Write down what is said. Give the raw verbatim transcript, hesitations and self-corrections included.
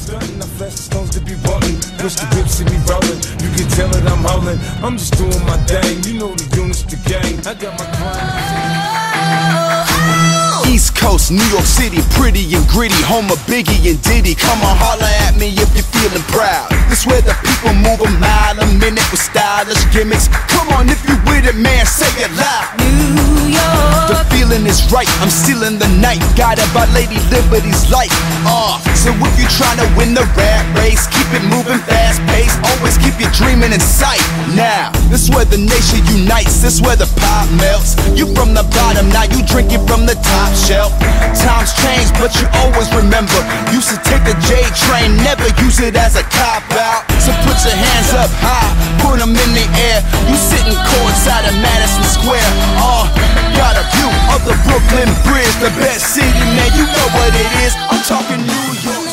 stunting, I flash the stones to be rolling. Push the whip, see me rolling. You can tell that I'm holding. I'm just doing my thing. You know the units, the gang. I got my grind. East Coast, New York City, pretty and gritty, home of Biggie and Diddy. Come on, holla at me if you're feeling proud. This where the people move a mile a minute with stylish gimmicks. Come on, if you with it, man, say it loud. New York. The feeling is right, I'm stealing the night, guided by Lady Liberty's light. Uh, so if you're trying to win the rat race, keep it moving fast paced, always keep your dreaming in sight. Now, this where the nation unites, this where the pop melts. You from the bottom, now you drinking from the top shelf. Times change, but you always remember, used to take the J train, never use it as a cop-out. So put your hands up high, put them in the air. You sitting courtside at Madison Square. Uh, got a view of the Brooklyn Bridge, the best city, man, you know what it is. I'm talking New York.